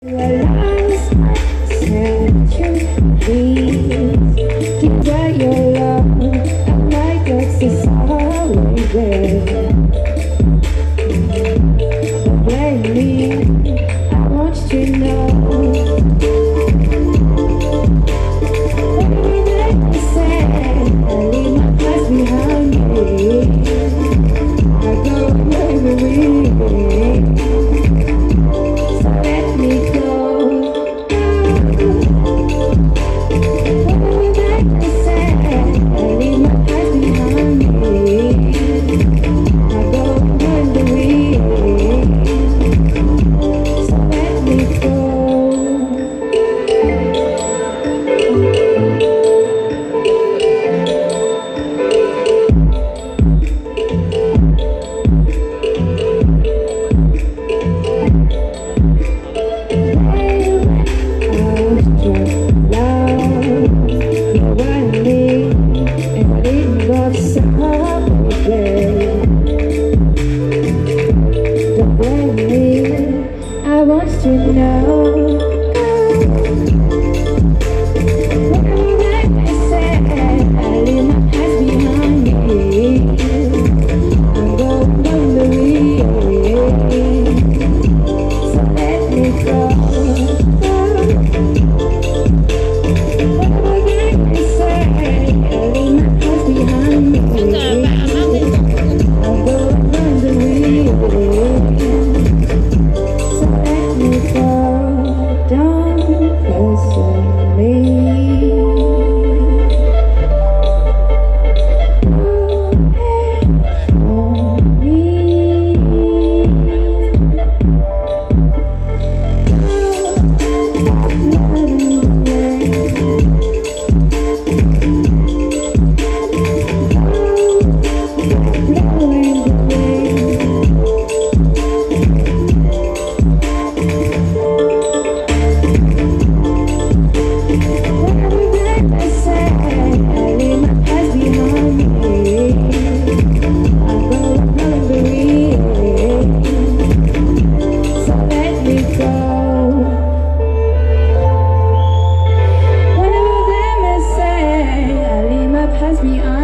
Last centuries, give out your love, and my guts is always there. Don't blame me, I want you to know. Everything you say, I leave my past behind me. I go away, so let me go. I want you to know. Everything I say, I leave my past behind me. I'm going on the way, so let me go. Everything I say, I leave my past behind me. I'm going on the way. Don't question me. Me